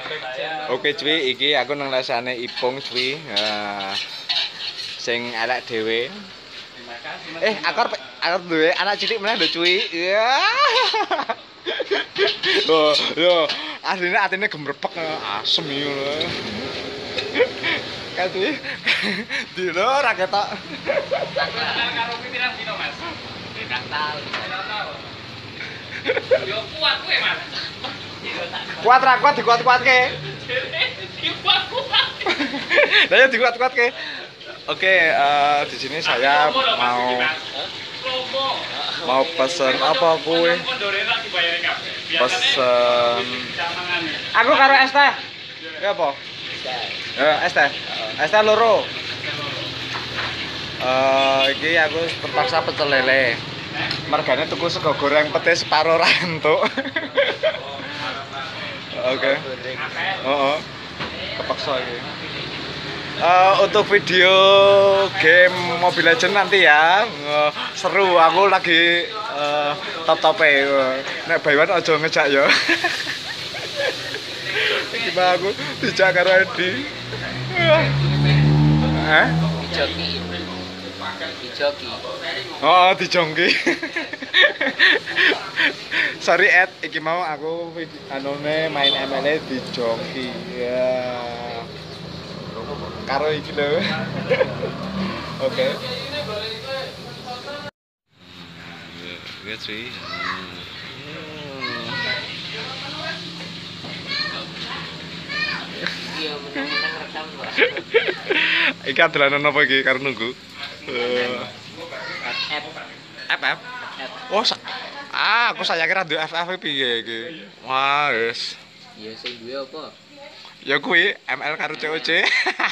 Oke cuy, iki aku nang rasane Ipung cuy. Sing elek dhewe. Aku duwe anak cilik meneh lho cuy. Iya. Loh, asline atine gemrepek asem iki lho. Kan cuy. Dino ra ketok. Karo pirang dino, Mas? Pirang tahun. Yo kuat kowe, Mas. Kuat ra kuat dikuat-kuatke. Dikuat-kuat. Lah ya dikuat-kuatke. Oke, di sini saya mau pesen apa kue? Pesen. Aku karo es teh. Ya apa? Es teh. Es teh loro. Iki aku terpaksa pecel lele. Mergane tuku sego goreng petis separo ra entuk. Oke. Heeh. Kepaksa iki. Untuk video game Mobile Legends nanti ya seru, aku lagi top-tope. Nek bayuan aja ngejak ya. Iki aku dijak karo Edi. Dijoki. Oh, dijongki. Sorry Ed, iki mau aku anone main ML dijongki. Ya. Karo iki lho. Oke. Ya cuy. Iya, menang-menang rekam, Pak. Iki adolanan apa iki karo nunggu? FF. Oh, aku saya kira duwe FF piye iki. Wah, wis. Iya, sing duwe apa? Ya kuwi ML karo COC.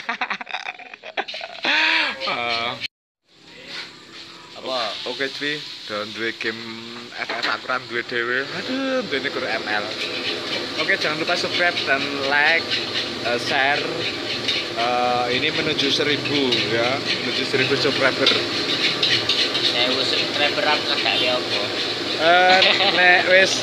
Apa? Oke cuy, dan duwe game FF aku kan duwe dhewe. Aduh, duwe guru ML. Oke, jangan lupa subscribe dan like, share. Ini menuju 1000 ya, menuju 1000 subscriber. Saya subscriber aku gak lihat apa. Nek wis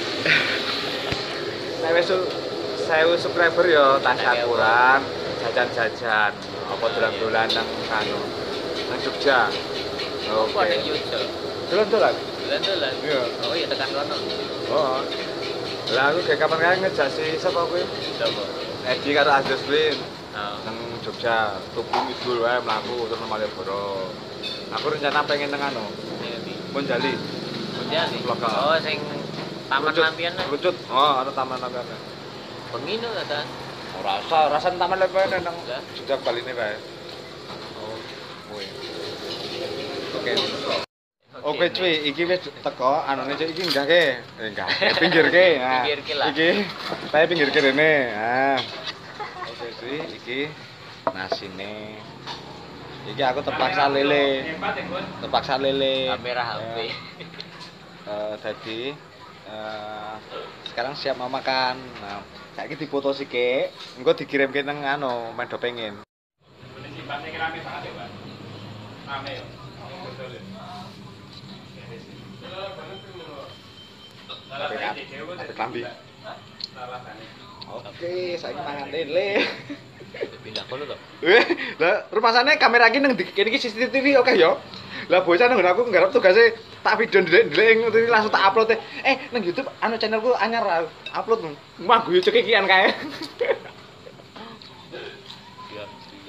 1000 subscriber ya tasyakuran, jajan-jajan, apa dolan-dolan nang kanu, nang Jogja. Apa ning Jogja? Dolan-dolan. Dolan-dolan. Iya. Oh iya tekan kono. Oh. Lah aku kayak kapan ngejak si sapa kuwi? Coba. Edi karo Agus kuwi Oh. nang Jogja, tuku ngidul wae mlaku terus nang Malioboro. Aku rencana pengen nang anu, Monjali. Monjali. Lokal. Oh sing Taman Lampion. Lucut. Oh, ana Taman Lampion. Bengi no ta? Ora rasa Taman Lampion nang Jogja baline wae. Oh. Kuwi. Oke. Oke cuy, iki wis teko anane cuy iki enggake. Enggak. Pinggirke. Nah. Pinggirke lah. Iki saya pinggirke rene. Nah. Oke cuy, iki nasine. Iki aku terpaksa lele. Terpaksa lele. Kamera HP. Jadi sekarang siap mau makan. Nah, saiki dipoto sike, engko dikirimke nang anu, medo pengen. Sifatnya rame banget ya, Pak. Rame ya. Apik lambi. Oke, saiki mangan lele. Pindah kono to. Lah rumasane kamera iki nang kene iki CCTV oke ya. Lah bocah nang aku nggarap tugase tak video ndelek-ndelek ngono langsung tak upload nang YouTube anu channelku anyar upload. Mah guyu cekikian kae. Siap.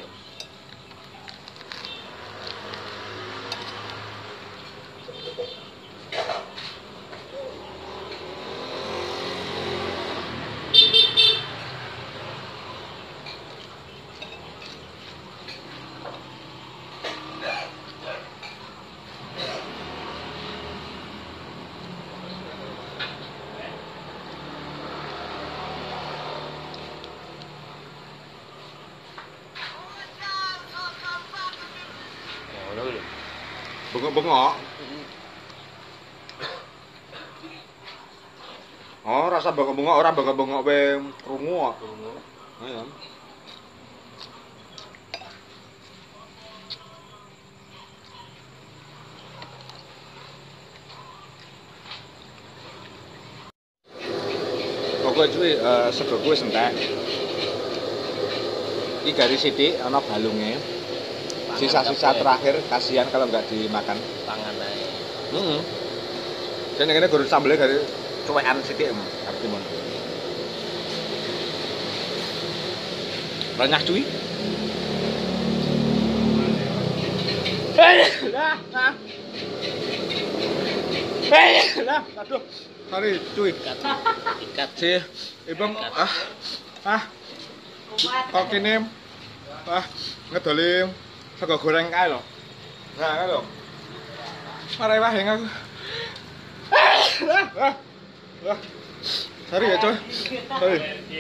Bengok-bengok. Oh, rasa bengok-bengok ora bengok-bengok we krungu kok. Ayo. Oke cuy, sego gue entek. Iki garis sithik ana balungnya. Sisa-sisa terakhir kasihan kalau nggak dimakan. Pangan ae. Heeh. Dan yang ini gurut sambelnya garis cuekan sithik emang. Arti mon. Banyak cuy. Lah, aduh. Sorry, cuy. Ikat. Sih, Ibang kok kene ngedoli sego goreng kae lho. Nah, kae lho. Marai wae aku. Sorry ya, cuy. Sorry.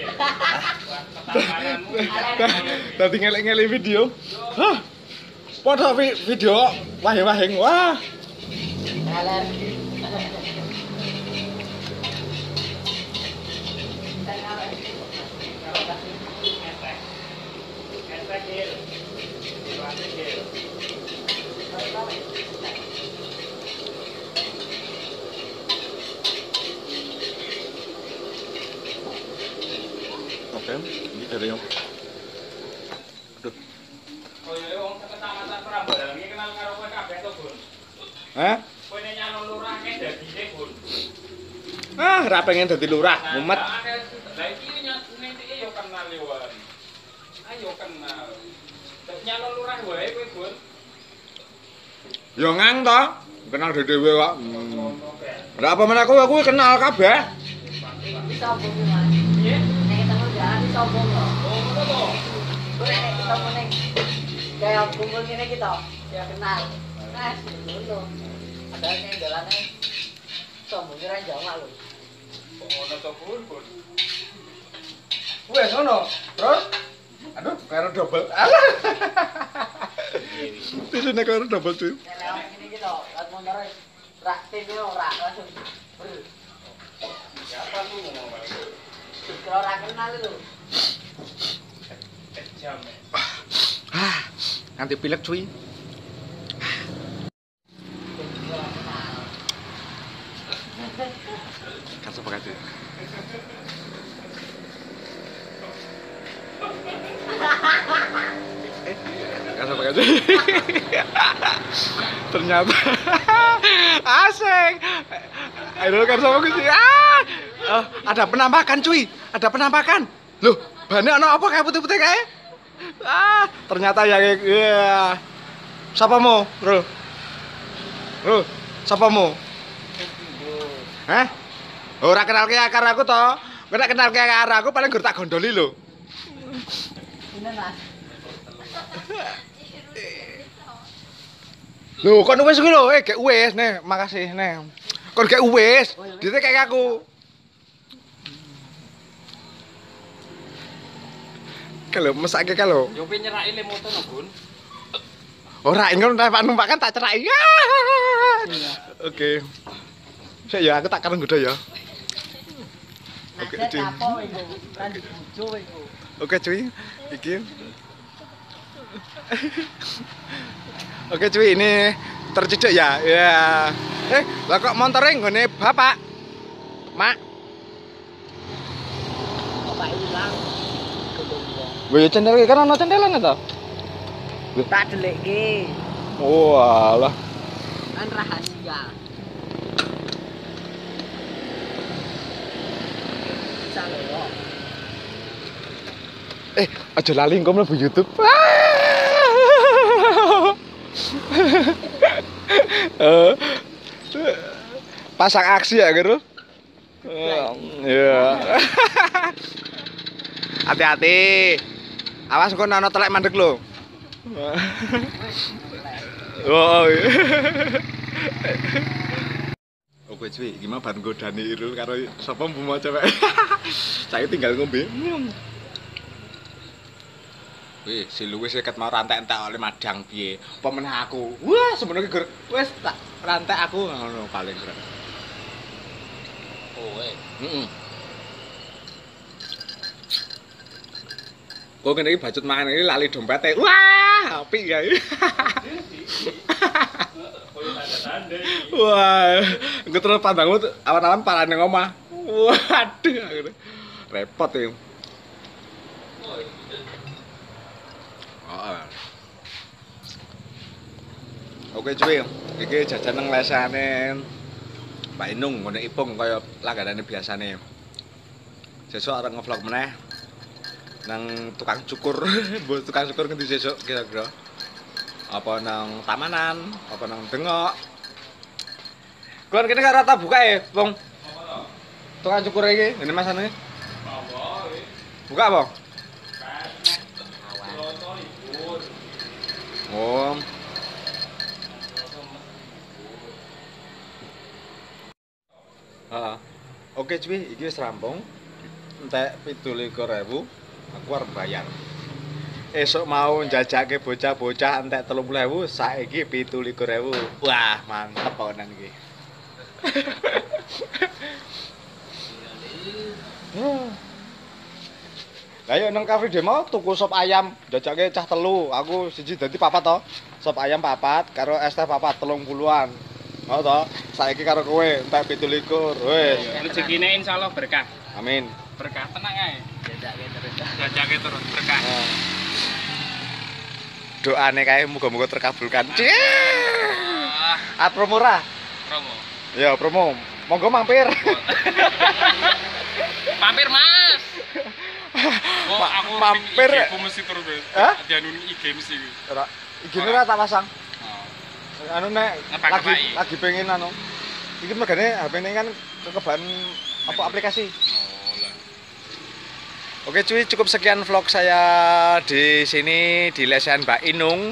Tadi ngelek-ngelek video. Hah. Foto video wahing-wahing. Wah. Oke, ini dari yang. Aduh. Oh iya wong kecamatan Prambanan iki kenal karo kowe kabeh to, Bun. Hah? Kowe nek nyalon lurah ke dadine, Bun. Ra pengen dadi lurah, mumet. Lah iki nyatike yo kenal yo. Ayo kenal. Terus nyalon lurah wae kowe, Bun. Yo ngang to. Kenal dhewe kok. Lah apa men aku kenal kabeh. Bisa apa Mas? Iya. Nek ketemu jalan bisa apa kok? Oh, ngono to. Gue nek ketemu ning kayak kumpul ngene kita, ya kenal. Mas, dulu. Ada ning dalane sombong kira Jawa lho. Kok ngono to, Bun, Bun. Wes ngono. Terus aduh, karo double. Tisune karo double cuy. Nek lewat ngene kita, lewat motor rak TV ora langsung. Siapa lu ngomong balik? Kalau ora kenal lho. Jam. Nanti pilek cuy. Kasih apa kasih? Kasih apa kasih? Ternyata asik. Ayo kan sama gue sih. Ada penampakan cuy. Ada penampakan. Loh, banyak ana apa kayak putih-putih kayak? Ternyata ya. Siapa mau, bro? Bro, siapa mau? Hah? Ora kenal ke akar aku toh. Nek kenal ke akar aku paling gur tak gondoli lho. Bener Mas. Lho, kon wis kuwi lho, gek wis, nih, makasih, nih. Kon gek wis, dite kayak aku. Kalau mesake kalau. Yo pe nyeraki le moto no, Bun. Ora, engko numpak kan tak cerai. Oke. Sik ya, aku tak kareng godo ya. Oke, Oke, cuy. apa iku? Kan bojo iku. Oke, cuy. Iki. Oke, cuy, ini tercicik ya. Ya. Lah kok montore nggone bapak? Mak. Bapak ilang. Lho ya cendel kan ana cendelan to? Tak delekke. Oh, alah. Kan rahasia. Bisa lho. Aja lali engko mlebu YouTube. Pasang aksi ya, Guru. Iya. Hati-hati. Awas engko ana telek mandek lho. Oh. Oke cuy, gimana ban godani Irul karo sapa mbumo cewek. Saya tinggal ngombe. Wih, si Luwis iket mau rantek-entek oleh madang piye. Apa meneh aku? Wah, sebenarnya gur wis tak rantek aku ngono paling keren. Oh, Heeh. Kok ngene iki bacut mangan iki lali dompete. Wah, apik ya. Wah, engko terus pandangmu awan-awan parane ngomah. Waduh. repot ya. Oke cuy, iki jajan nang lesane Mbak Inung ngene Ipung kaya langganane biasane. Sesuk arep ngevlog meneh nang tukang cukur. Mbok tukang cukur ngendi sesuk kira-kira? Apa nang Tamanan, apa nang Dengok. Kon kene gak rata buka ya, Bang. Tukang cukur iki, ngene masane. Buka apa? Oh. Oke cuy, iki wis rampung. Entek 17.000, aku arep bayar. Esuk mau njajake bocah-bocah entek 30.000, saiki 17.000. Wah, mantep kok nang iki. Lah yo nang cafe demo tuku sop ayam, jajake cah telu, aku siji dadi papat to. Sop ayam papat karo es teh papat 30-an. Oh toh, saiki karo kowe entek 17. Wis. Rezekine insyaallah berkah. Amin. Berkah tenang ae. Jajake terus berkah. Doane kae muga-muga terkabulkan. Promo ora? Promo. Ya, promo. Monggo mampir. Mampir, Mas. Oh, aku mampir. Aku mesti terus. Hah? Dianun IG mesti. Ora. Igine ora tak pasang. Anu nek lagi pengen anu. Iki megane HP-ne kan kekeban apa aplikasi. Oke cuy, cukup sekian vlog saya di sini di lesehan Mbak Inung.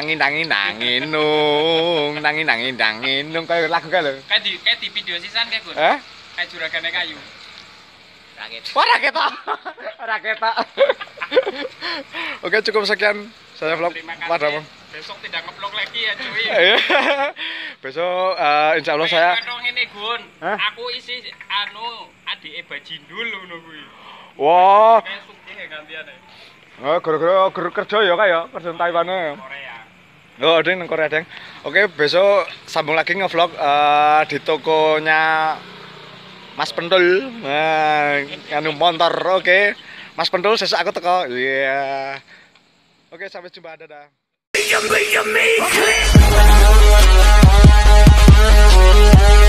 Nanginung, nanginung kayak lagu kae lho. Kayak di video sisan kayak Gun. Kayak juragane kayu. Raketa. Oke, cukup sekian saya vlog padamu. Besok tidak nge-vlog lagi ya cuy. Besok insya Allah saya ini Gun. Aku isi anu adike Bajindul ngono kuwi. Wah. Kayak sugih gantiane. Oh, gara-gara kerja ya kayak kerja Taiwan ya. Korea. Oh, ada yang Korea, Deng. Oke, besok sambung lagi nge-vlog di tokonya Mas Pentul. Anu motor. Oke. Mas Pentul sesuk aku teko. Iya. Oke, sampai jumpa, dadah.